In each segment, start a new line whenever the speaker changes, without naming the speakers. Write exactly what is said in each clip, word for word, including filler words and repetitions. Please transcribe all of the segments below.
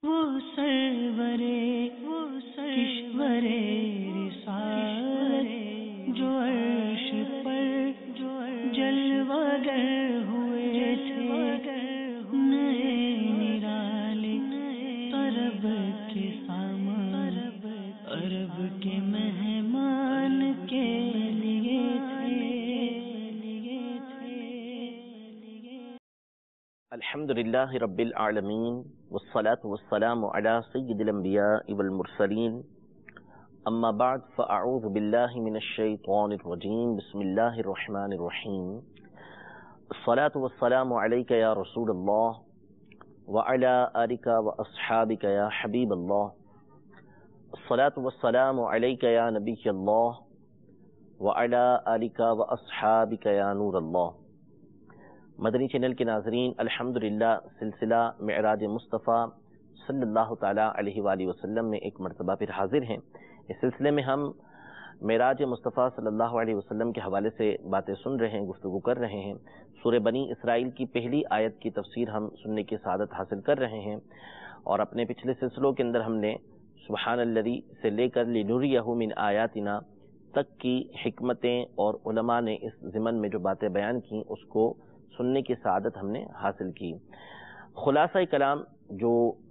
وہ سرورے وہ کشورے رسالت جو عرش پر جو جلوہ گر ہوئے تھے نئے نرالے عرب کے سامان عرب کے مہمان کے لیے
الحمد للہ رب العالمین والصلاة والسلام على سید الانبیاء والمرسلین اما بعد فاعوذ باللہ من الشیطان الرجیم بسم اللہ الرحمن الرحیم الصلاة والسلام علیک یا رسول اللہ وعلى آلک واصحابک یا حبیب اللہ الصلاة والسلام علیک یا نبی اللہ وعلى آلک واصحابک یا نور اللہ۔ مدنی چینل کے ناظرین، الحمدللہ سلسلہ معراج مصطفیٰ صلی اللہ تعالیٰ علیہ وآلہ وسلم میں ایک مرتبہ پھر حاضر ہیں۔ اس سلسلے میں ہم معراج مصطفیٰ صلی اللہ علیہ وسلم کے حوالے سے باتیں سن رہے ہیں، گفتگو کر رہے ہیں۔ سورہ بنی اسرائیل کی پہلی آیت کی تفسیر ہم سننے کی سعادت حاصل کر رہے ہیں، اور اپنے پچھلے سلسلوں کے اندر ہم نے سبحان الذی سے لے کر لنریہ من آیاتنا تک کی حکمتیں اور علماء نے اس ضمن میں جو باتیں بیان کی اس کو سننے کی سعادت ہم نے حاصل کی۔ خلاصہ کلام جو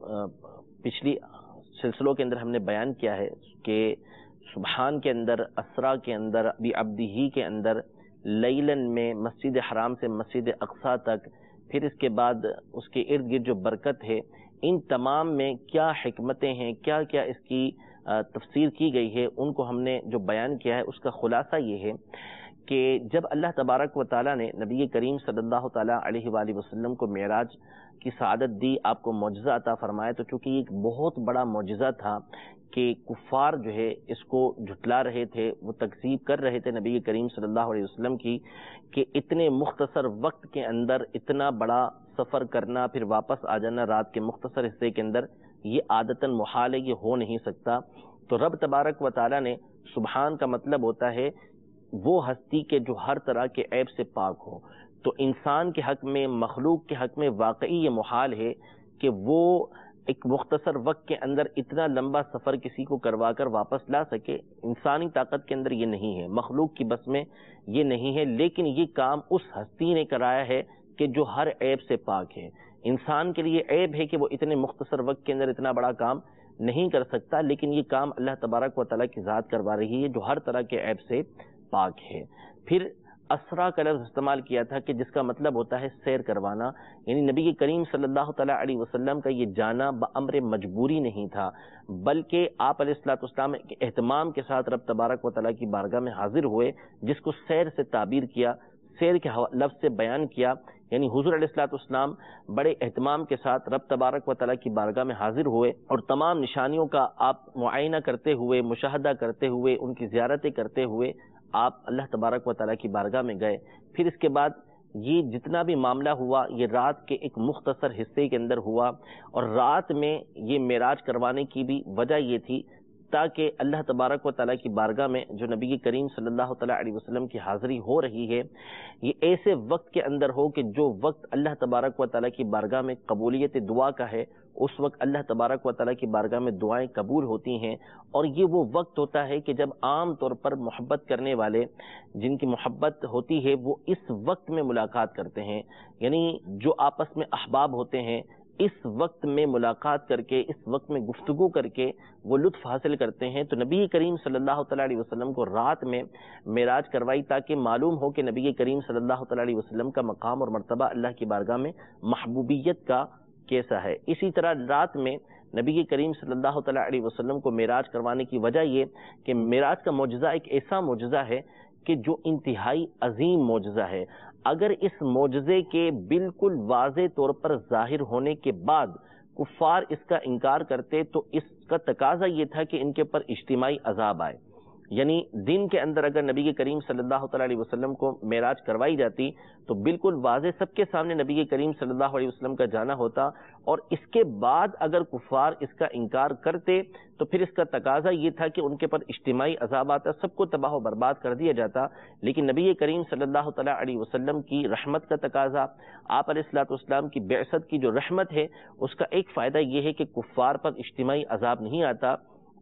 پچھلی سلسلوں کے اندر ہم نے بیان کیا ہے کہ سبحان کے اندر، اسرا کے اندر، بعبدہ کے اندر، لیلن میں مسجد حرام سے مسجد اقصیٰ تک، پھر اس کے بعد اس کے ارد گرد جو برکت ہے، ان تمام میں کیا حکمتیں ہیں، کیا کیا اس کی تفسیر کی گئی ہے، ان کو ہم نے جو بیان کیا ہے اس کا خلاصہ یہ ہے کہ جب اللہ تبارک و تعالیٰ نے نبی کریم صلی اللہ تعالیٰ علیہ وآلہ وسلم کو معراج کی سعادت دی، آپ کو معجزہ عطا فرمایا، تو چونکہ یہ ایک بہت بڑا معجزہ تھا کہ کفار جو ہے اس کو جھٹلا رہے تھے، وہ تکذیب کر رہے تھے نبی کریم صلی اللہ علیہ وسلم کی کہ اتنے مختصر وقت کے اندر اتنا بڑا سفر کرنا، پھر واپس آ جانا رات کے مختصر حصے کے اندر، یہ عادتاً محال ہے، یہ ہو نہیں سکتا۔ تو رب تبارک و تعالیٰ نے، سبحان کا مطلب ہوتا ہے وہ ہستی کے جو ہر طرح کے عیب سے پاک ہو، تو انسان کے حق میں، مخلوق کے حق میں واقعی یہ محال ہے کہ وہ ایک مختصر وقت کے اندر اتنا لمبا سفر کسی کو کروا کر واپس لا سکے۔ انسانی طاقت کے اندر یہ نہیں ہے، مخلوق کی بس میں یہ نہیں ہے، لیکن یہ کام اس ہستی نے کرایا ہے کہ جو ہر عیب سے پاک ہے۔ انسان کے لیے عیب ہے کہ وہ اتنے مختصر وقت کے اندر اتنا بڑا کام نہیں کر سکتا، لیکن یہ کام اللہ تبارک و تعالیٰ کی ذات کروا رہی ہے جو ہر طرح کے عیب سے پاک ہے۔ پھر اسرا کا لفظ استعمال کیا تھا کہ جس کا مطلب ہوتا ہے سیر کروانا، یعنی نبی کریم صلی اللہ تعالیٰ علیہ وسلم کا یہ جانا بامر مجبوری نہیں تھا، بلکہ آپ علیہ الصلوۃ والسلام کے اہتمام کے ساتھ رب تبارک و تعالیٰ کی بارگاہ میں حاضر ہوئے، جس کو سیر سے تعبیر کیا، سیر کے لفظ سے بیان کیا، یعنی حضور علیہ الصلوۃ والسلام بڑے اہتمام کے ساتھ رب تبارک و تعالیٰ کی بارگاہ میں حاضر ہوئے، اور تمام نشانیوں کا آپ معائنہ کرتے ہوئے، مشاہدہ کرتے ہوئے، ان کی زیارتیں کرتے ہوئے آپ اللہ تبارک و تعالیٰ کی بارگاہ میں گئے۔ پھر اس کے بعد یہ جتنا بھی معاملہ ہوا یہ رات کے ایک مختصر حصے کے اندر ہوا، اور رات میں یہ معراج کروانے کی بھی وجہ یہ تھی تاکہ اللہ تبارک و تعالیٰ کی بارگاہ میں جو نبی کریم صلی اللہ تعالیٰ علیہ وسلم کی حاضری ہو رہی ہے، یہ ایسے وقت کے اندر ہو کہ جو وقت اللہ تبارک و تعالیٰ کی بارگاہ میں قبولیت دعا کا ہے، اس وقت اللہ تبارک و تعالیٰ کی بارگاہ میں دعائیں قبول ہوتی ہیں۔ اور یہ وہ وقت ہوتا ہے کہ جب عام طور پر محبت کرنے والے، جن کی محبت ہوتی ہے، وہ اس وقت میں ملاقات کرتے ہیں، یعنی جو آپس میں احباب ہوتے ہیں اس وقت میں ملاقات کر کے، اس وقت میں گفتگو کر کے وہ لطف حاصل کرتے ہیں۔ تو نبی کریم صلی اللہ تعالیٰ علیہ وسلم کو رات میں معراج کروائی تاکہ معلوم ہو کہ نبی کریم صلی اللہ تعالیٰ علیہ وسلم کا مقام اور مرتبہ اللہ کی بارگاہ میں محبوبیت کا کیسا ہے۔ اسی طرح رات میں نبی کریم صلی اللہ تعالیٰ علیہ وسلم کو معراج کروانے کی وجہ یہ کہ معراج کا معجزہ ایک ایسا معجزہ ہے کہ جو انتہائی عظیم معجزہ ہے۔ اگر اس معجزے کے بالکل واضح طور پر ظاہر ہونے کے بعد کفار اس کا انکار کرتے تو اس کا تقاضا یہ تھا کہ ان کے پر اجتماعی عذاب آئے، یعنی دن کے اندر اگر نبی کریم صلی اللہ تعالیٰ علیہ وسلم کو معراج کروائی جاتی تو بالکل واضح سب کے سامنے نبی کریم صلی اللہ علیہ وسلم کا جانا ہوتا، اور اس کے بعد اگر کفار اس کا انکار کرتے تو پھر اس کا تقاضا یہ تھا کہ ان کے پر اجتماعی عذاب آتا، سب کو تباہ و برباد کر دیا جاتا۔ لیکن نبی کریم صلی اللہ تعالیٰ علیہ وسلم کی رحمت کا تقاضا، آپ علیہ الصلوۃ والسلام کی بعثت کی جو رحمت ہے، اس کا ایک فائدہ یہ ہے کہ کفار پر اجتماعی عذاب نہیں آتا،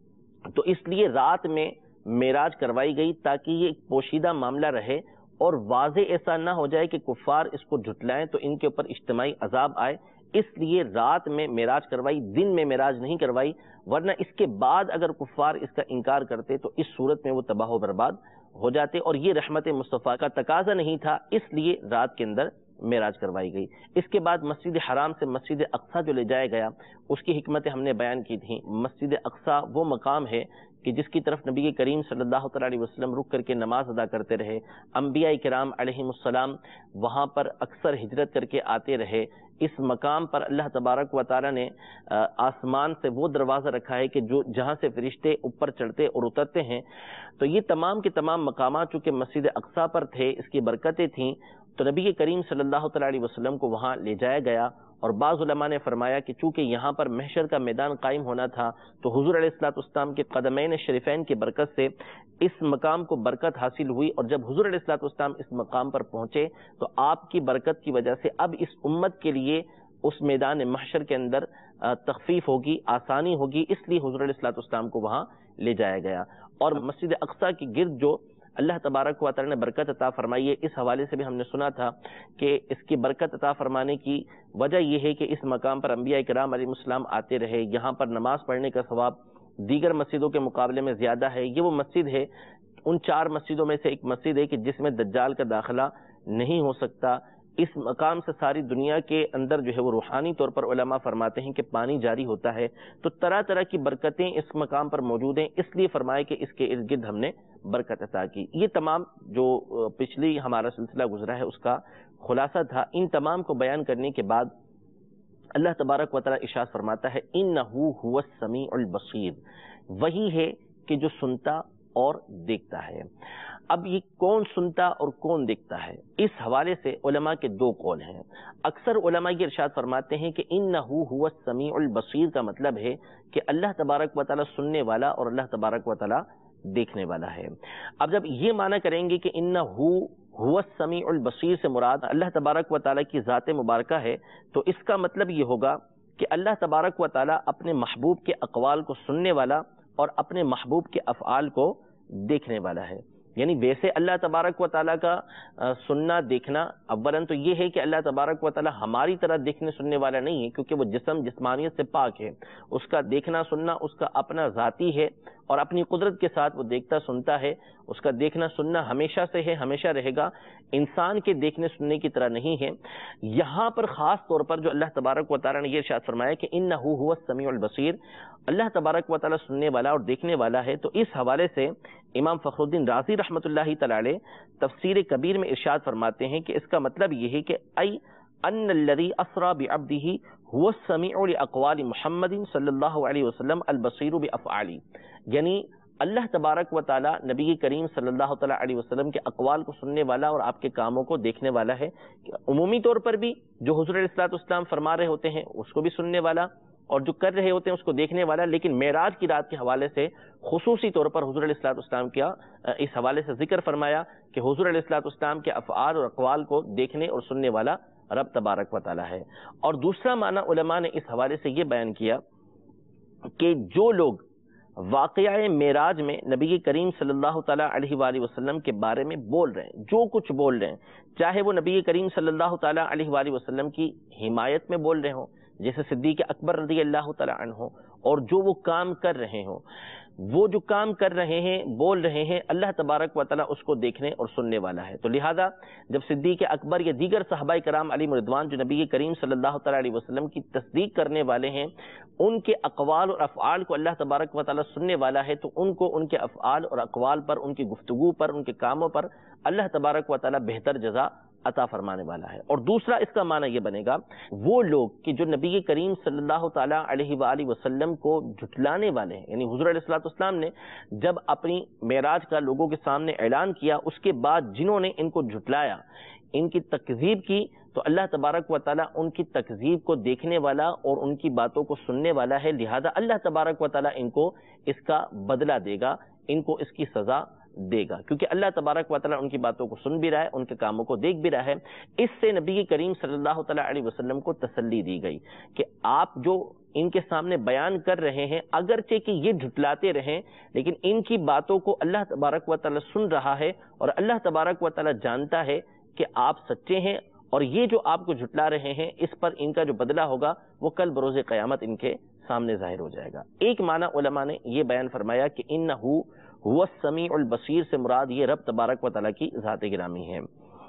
تو اس لیے رات میں معراج کروائی گئی تاکہ یہ ایک پوشیدہ معاملہ رہے اور واضح ایسا نہ ہو جائے کہ کفار اس کو جھٹلائیں تو ان کے اوپر اجتماعی عذاب آئے، اس لیے رات میں معراج کروائی، دن میں معراج نہیں کروائی، ورنہ اس کے بعد اگر کفار اس کا انکار کرتے تو اس صورت میں وہ تباہ و برباد ہو جاتے، اور یہ رحمت مصطفیٰ کا تقاضا نہیں تھا، اس لیے رات کے اندر معراج کروائی گئی۔ اس کے بعد مسجد حرام سے مسجد اقصیٰ جو لے جایا گیا، اس کی حکمتیں ہم نے بیان کی تھیں۔ مسجد اقصیٰ وہ مقام ہے کہ جس کی طرف نبی کریم صلی اللہ تعالیٰ علیہ وسلم رک کر کے نماز ادا کرتے رہے، انبیاء کرام علیہم السلام وہاں پر اکثر ہجرت کر کے آتے رہے۔ اس مقام پر اللہ تبارک و تعالیٰ نے آسمان سے وہ دروازہ رکھا ہے کہ جو جہاں سے فرشتے اوپر چڑھتے اور اترتے ہیں، تو یہ تمام کے تمام مقامات چونکہ مسجد اقصیٰ پر تھے، اس کی برکتیں تھیں، تو نبی کریم صلی اللہ تعالیٰ علیہ وسلم کو وہاں لے جایا گیا، اور بعض علماء نے فرمایا کہ چونکہ یہاں پر محشر کا میدان قائم ہونا تھا تو حضور علیہ الصلوۃ والسلام کے قدمین شریفین کی برکت سے اس مقام کو برکت حاصل ہوئی، اور جب حضور علیہ الصلوۃ والسلام اس مقام پر پہنچے تو آپ کی برکت کی وجہ سے اب اس امت کے لیے اس میدان محشر کے اندر تخفیف ہوگی، آسانی ہوگی، اس لیے حضور علیہ الصلوۃ والسلام کو وہاں لے جایا گیا۔ اور مسجد اقصیٰ کی گرد جو اللہ تبارک و تعالی نے برکت عطا فرمائی ہے، اس حوالے سے بھی ہم نے سنا تھا کہ اس کی برکت عطا فرمانے کی وجہ یہ ہے کہ اس مقام پر انبیاء کرام علیہ السلام آتے رہے، یہاں پر نماز پڑھنے کا ثواب دیگر مسجدوں کے مقابلے میں زیادہ ہے۔ یہ وہ مسجد ہے، ان چار مسجدوں میں سے ایک مسجد ہے کہ جس میں دجال کا داخلہ نہیں ہو سکتا۔ اس مقام سے ساری دنیا کے اندر جو ہے وہ روحانی طور پر علماء فرماتے ہیں کہ پانی جاری ہوتا ہے، تو طرح طرح کی برکتیں اس مقام پر موجود ہیں، اس لیے فرمایا کہ اس کے ارد گرد ہم نے برکت عطا کی۔ یہ تمام جو پچھلی ہمارا سلسلہ گزرا ہے اس کا خلاصہ تھا۔ ان تمام کو بیان کرنے کے بعد اللہ تبارک و تعالی ارشاد فرماتا ہے انہ ھو السمیع البصیر، وہی ہے کہ جو سنتا اور دیکھتا ہے۔ اب یہ کون سنتا اور کون دیکھتا ہے، اس حوالے سے علماء کے دو قول ہیں۔ اکثر علماء یہ ارشاد فرماتے ہیں کہ انہ ھو السمیع البصیر کا مطلب ہے کہ اللہ تبارک و تعالی سننے والا اور اللہ تبارک و تعالی دیکھنے والا ہے۔ اب جب یہ معنی کریں گے کہ انہ ھو السمیع البصیر سے مراد اللہ تبارک و تعالی کی ذات مبارکہ ہے، تو اس کا مطلب یہ ہوگا کہ اللہ تبارک و تعالی اپنے محبوب کے اقوال کو سننے والا اور اپنے محبوب کے افعال کو دیکھنے والا ہے۔ یعنی ویسے اللہ تبارک و تعالیٰ کا سننا دیکھنا اولاً تو یہ ہے کہ اللہ تبارک و تعالیٰ ہماری طرح دیکھنے سننے والا نہیں ہے، کیونکہ وہ جسم جسمانیت سے پاک ہے، اس کا دیکھنا سننا اس کا اپنا ذاتی ہے، اور اپنی قدرت کے ساتھ وہ دیکھتا سنتا ہے، اس کا دیکھنا سننا ہمیشہ سے ہے، ہمیشہ رہے گا، انسان کے دیکھنے سننے کی طرح نہیں ہے۔ یہاں پر خاص طور پر جو اللہ تبارک و تعالیٰ نے یہ ارشاد فرمایا کہ انہ ھو السمیع البصیر، اللہ تبارک و تعالیٰ سننے والا اور دیکھنے والا ہے، تو اس حوالے سے امام فخر الدین رازی رحمۃ اللہ تعالی علیہ تفسیر کبیر میں ارشاد فرماتے ہیں کہ اس کا مطلب یہ ہے کہ ای ان الذی اسری بعبدہ هو السمیع لاقوال محمد صلی اللہ علیہ وسلم البصیر بافعالی، یعنی اللہ تبارک و تعالی نبی کریم صلی اللہ تعالی علیہ وسلم کے اقوال کو سننے والا اور آپ کے کاموں کو دیکھنے والا ہے۔ عمومی طور پر بھی جو حضور علیہ الصلوۃ والسلام فرما رہے ہوتے ہیں اس کو بھی سننے والا، اور جو کر رہے ہوتے ہیں اس کو دیکھنے والا، لیکن معراج کی رات کے حوالے سے خصوصی طور پر حضور علیہ الصلوۃ والسلام کیا اس حوالے سے ذکر فرمایا کہ حضور علیہ الصلوۃ والسلام کے افعال اور اقوال کو دیکھنے اور سننے والا رب تبارک و تعالی ہے۔ اور دوسرا معنی علماء نے اس حوالے سے یہ بیان کیا کہ جو لوگ واقعہ معراج میں نبی کریم صلی اللہ تعالیٰ علیہ وآلہ وسلم کے بارے میں بول رہے ہیں، جو کچھ بول رہے ہیں، چاہے وہ نبی کریم صلی اللہ تعالیٰ علیہ وآلہ وسلم کی حمایت میں بول رہے ہوں جیسے صدیق اکبر رضی اللہ تعالیٰ عنہ، اور جو وہ کام کر رہے ہوں، وہ جو کام کر رہے ہیں بول رہے ہیں، اللہ تبارک و تعالیٰ اس کو دیکھنے اور سننے والا ہے۔ تو لہذا جب صدیق اکبر یا دیگر صحابہ کرام علیہم رضوان جو نبی کریم صلی اللہ تعالیٰ علیہ وسلم کی تصدیق کرنے والے ہیں، ان کے اقوال اور افعال کو اللہ تبارک و تعالیٰ سننے والا ہے، تو ان کو ان کے افعال اور اقوال پر، ان کی گفتگو پر، ان کے کاموں پر اللہ تبارک و تعالیٰ بہتر جزا عطا فرمانے والا ہے۔ اور دوسرا اس کا معنی یہ بنے گا وہ لوگ کہ جو نبی کریم صلی اللہ تعالیٰ علیہ وآلہ وسلم کو جھٹلانے والے ہیں، یعنی حضور علیہ السلام نے جب اپنی معراج کا لوگوں کے سامنے اعلان کیا، اس کے بعد جنہوں نے ان کو جھٹلایا، ان کی تکذیب کی، تو اللہ تبارک و تعالیٰ ان کی تکذیب کو دیکھنے والا اور ان کی باتوں کو سننے والا ہے، لہذا اللہ تبارک و تعالیٰ ان کو اس کا بدلہ دے گا، ان کو اس کی سزا دے گا، کیونکہ اللہ تبارک و تعالیٰ ان کی باتوں کو سن بھی رہا ہے، ان کے کاموں کو دیکھ بھی رہا ہے۔ اس سے نبی کریم صلی اللہ تعالیٰ علیہ وسلم کو تسلی دی گئی کہ آپ جو ان کے سامنے بیان کر رہے ہیں، اگرچہ کہ یہ جھٹلاتے رہیں، لیکن ان کی باتوں کو اللہ تبارک و تعالیٰ سن رہا ہے، اور اللہ تبارک و تعالیٰ جانتا ہے کہ آپ سچے ہیں، اور یہ جو آپ کو جھٹلا رہے ہیں اس پر ان کا جو بدلہ ہوگا وہ کل بروز قیامت ان کے سامنے ظاہر ہو جائے گا۔ ایک معنی علماء نے یہ بیان فرمایا کہ انہو هو السمیع البصیر سے مراد یہ رب تبارک و تعالیٰ کی ذات گرامی ہے۔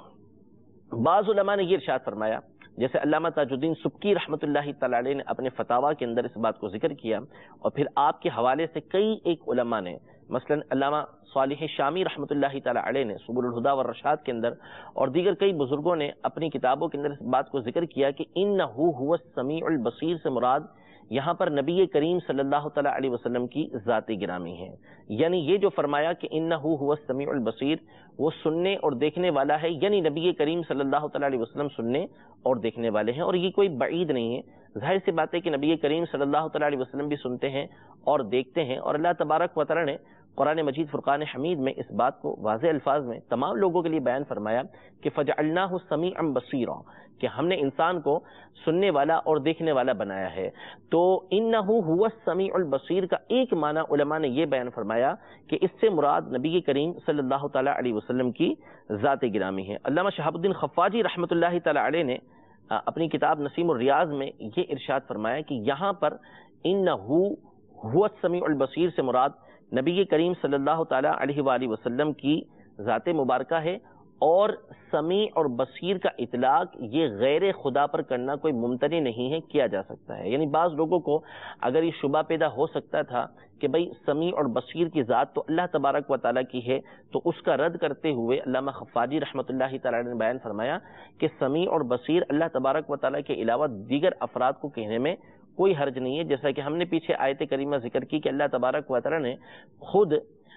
بعض علماء نے یہ ارشاد فرمایا، جیسے علامہ تاج الدین سبکی رحمۃ اللہ تعالی علیہ نے اپنے فتاویٰ کے اندر اس بات کو ذکر کیا، اور پھر آپ کے حوالے سے کئی ایک علماء نے، مثلا علامہ صالح شامی رحمۃ اللہ تعالی علیہ نے سبل الہدیٰ والرشاد کے اندر، اور دیگر کئی بزرگوں نے اپنی کتابوں کے اندر اس بات کو ذکر کیا کہ انہو هو السمیع البصیر سے مراد یہاں پر نبی کریم صلی اللہ تعالیٰ علیہ وسلم کی ذات گرامی ہے، یعنی یہ جو فرمایا کہ انہو هو السمیع البصیر، وہ سننے اور دیکھنے والا ہے، یعنی نبی کریم صلی اللہ تعالیٰ علیہ وسلم سننے اور دیکھنے والے ہیں، اور یہ کوئی بعید نہیں ہے، ظاہر سی بات ہے کہ نبی کریم صلی اللہ تعالیٰ علیہ وسلم بھی سنتے ہیں اور دیکھتے ہیں، اور اللہ تبارک و تعالیٰ نے قرآن مجید فرقان حمید میں اس بات کو واضح الفاظ میں تمام لوگوں کے لیے بیان فرمایا کہ فَجَعَلْنَاهُ سَمِيعًا بَصِيرًا، کہ ہم نے انسان کو سننے والا اور دیکھنے والا بنایا ہے۔ تو انہو هو السمیع البصیر کا ایک معنی علماء نے یہ بیان فرمایا کہ اس سے مراد نبی کریم صلی اللہ تعالیٰ علیہ وسلم کی ذات گرامی ہے۔ علامہ شہاب الدین خفاجی رحمۃ اللہ تعالیٰ علیہ نے اپنی کتاب نسیم الریاض میں یہ ارشاد فرمایا کہ یہاں پر انہو هو السمیع البصیر سے مراد نبی کریم صلی اللہ تعالیٰ علیہ وآلہ وسلم کی ذات مبارکہ ہے، اور سمیع اور بصیر کا اطلاق یہ غیر خدا پر کرنا کوئی ممتنع نہیں ہے، کیا جا سکتا ہے۔ یعنی بعض لوگوں کو اگر یہ شبہ پیدا ہو سکتا تھا کہ بھئی سمیع اور بصیر کی ذات تو اللہ تبارک و تعالیٰ کی ہے، تو اس کا رد کرتے ہوئے علامہ خفاجی رحمۃ اللہ تعالیٰ نے بیان فرمایا کہ سمیع اور بصیر اللہ تبارک و تعالیٰ کے علاوہ دیگر افراد کو کہنے میں کوئی حرج نہیں ہے، جیسا کہ ہم نے پیچھے آیت کریمہ ذکر کی کہ اللہ تبارک و تعالیٰ نے خود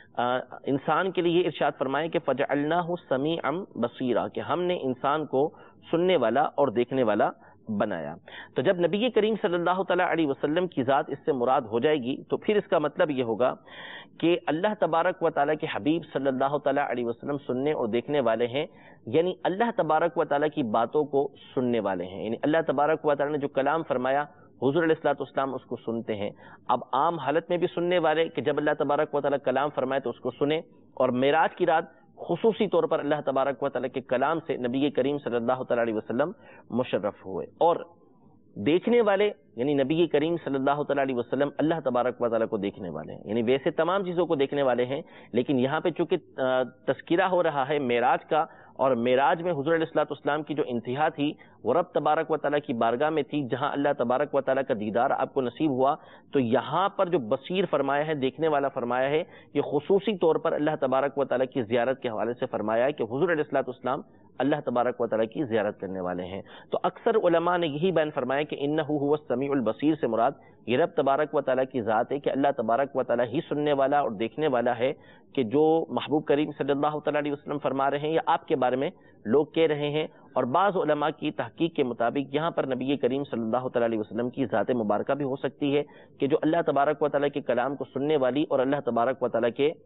انسان کے لیے یہ ارشاد فرمائے کہ فَجَعَلْنَاهُ سَمِيعًا بَصِيرًا، کہ ہم نے انسان کو سننے والا اور دیکھنے والا بنایا۔ تو جب نبی کریم صلی اللہ تعالیٰ علیہ وسلم کی ذات اس سے مراد ہو جائے گی تو پھر اس کا مطلب یہ ہوگا کہ اللہ تبارک و تعالیٰ کے حبیب صلی اللہ تعالیٰ علیہ وسلم سننے اور دیکھنے والے ہیں، یعنی اللہ تبارک و تعالیٰ کی باتوں کو سننے والے ہیں، یعنی اللہ تبارک و تعالیٰ نے جو کلام فرمایا حضور علیہ الصلوۃ والسلام اس کو سنتے ہیں۔ اب عام حالت میں بھی سننے والے کہ جب اللہ تبارک و تعالیٰ کلام فرمائے تو اس کو سنیں، اور معراج کی رات خصوصی طور پر اللہ تبارک و تعالیٰ کے کلام سے نبی کریم صلی اللہ تعالیٰ علیہ وسلم مشرف ہوئے، اور دیکھنے والے یعنی نبی کریم صلی اللہ تعالیٰ علیہ وسلم اللہ تبارک و تعالیٰ کو دیکھنے والے ہیں، یعنی ویسے تمام چیزوں کو دیکھنے والے ہیں، لیکن یہاں پہ چونکہ تذکرہ ہو رہا ہے معراج کا، اور معراج میں حضور علیہ الصلوۃ والسلام کی جو انتہا تھی وہ رب تبارک و تعالیٰ کی بارگاہ میں تھی، جہاں اللہ تبارک و تعالیٰ کا دیدار آپ کو نصیب ہوا، تو یہاں پر جو بصیر فرمایا ہے، دیکھنے والا فرمایا ہے، یہ خصوصی طور پر اللہ تبارک و تعالیٰ کی زیارت کے حوالے سے فرمایا ہے کہ حضور علیہ الصلوۃ والسلام اللہ تبارک و تعالیٰ کی زیارت کرنے والے ہیں۔ تو اکثر علماء نے یہی بیان فرمایا کہ انہو هو السمیع البصیر سے مراد یہ رب تبارک و تعالیٰ کی ذات ہے کہ اللہ تبارک و تعالیٰ ہی سننے والا اور دیکھنے والا ہے، کہ جو محبوب کریم صلی اللہ تعالیٰ علیہ وسلم فرما رہے ہیں یا آپ کے بارے میں لوگ کہہ رہے ہیں۔ اور بعض علماء کی تحقیق کے مطابق یہاں پر نبی کریم صلی اللہ تعالیٰ علیہ وسلم کی ذات مبارکہ بھی ہو سکتی ہے کہ جو اللہ تبارک و تعالیٰ کے کلام کو سننے والی اور اللہ تبارک و تعالیٰ کے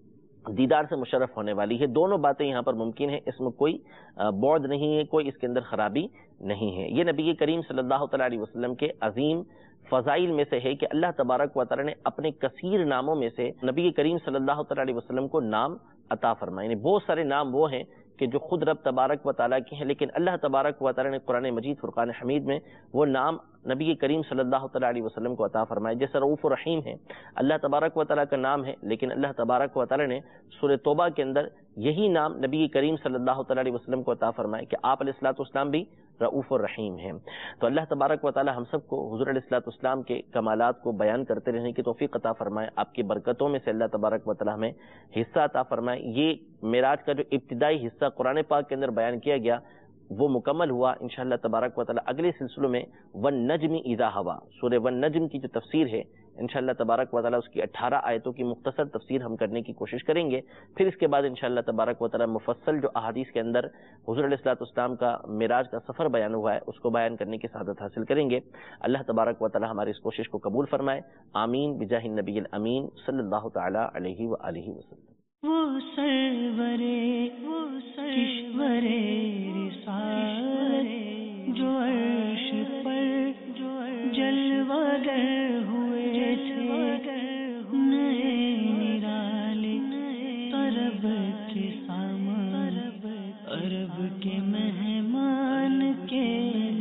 دیدار سے مشرف ہونے والی ہے۔ دونوں باتیں یہاں پر ممکن ہیں، اس میں کوئی بعد نہیں ہے، کوئی اس کے اندر خرابی نہیں ہے۔ یہ نبی کریم صلی اللہ تعالیٰ علیہ وسلم کے عظیم فضائل میں سے ہے کہ اللہ تبارک و تعالیٰ نے اپنے کثیر ناموں میں سے نبی کریم صلی اللہ تعالیٰ علیہ وسلم کو نام عطا فرمائے، یعنی بہت سارے نام وہ ہیں کہ جو خود رب تبارک و تعالیٰ کے ہیں، لیکن اللہ تبارک و تعالیٰ نے قرآن مجید فرقان حمید میں وہ نام نبی کریم صلی اللہ تعالیٰ علیہ وسلم کو عطا فرمائے۔ جیسے رؤوف الرحیم ہے، اللہ تبارک و تعالیٰ کا نام ہے، لیکن اللہ تبارک و تعالیٰ نے سورہ توبہ کے اندر یہی نام نبی کریم صلی اللہ تعالیٰ علیہ وسلم کو عطا فرمائے کہ آپ علیہ الصلوۃ والسلام بھی رؤوف الرحیم ہیں۔ تو اللہ تبارک و تعالیٰ ہم سب کو حضور علیہ الصلوۃ والسلام کے کمالات کو بیان کرتے رہنے کی توفیق عطا فرمائے، آپ کی برکتوں میں سے اللہ تبارک و تعالیٰ ہمیں حصہ عطا فرمائے۔ یہ معراج کا جو ابتدائی حصہ قرآن پاک کے اندر بیان کیا گیا وہ مکمل ہوا. انشاءاللہ تبارک و تعالی اگلے سلسلوں میں ون نجم اذا ہوا، سورہ ون نجم کی جو تفسیر ہے انشاءاللہ تبارک و تعالی اس کی اٹھارہ آیتوں کی مختصر تفسیر ہم کرنے کی کوشش کریں گے. پھر اس کے بعد انشاءاللہ تبارک و تعالی مفصل جو احادیث کے اندر حضور علیہ الصلوۃ والسلام کا معراج کا سفر بیان ہوا ہے اس کو بیان کرنے کی سعادت حاصل کریں گے. اللہ تبارک و تعالی ہماری اس کوشش کو قبول فرمائے. آمین بجاہ النبی الامین صلی اللہ تعالی علیہ وآلہ وسلم.
وہ سرورے وہ کشورے رسالت جو عرش پر جو جلوہ گر ہوئے تھے، نئے نرالے طرب کے سامان، عرب کے مہمان کے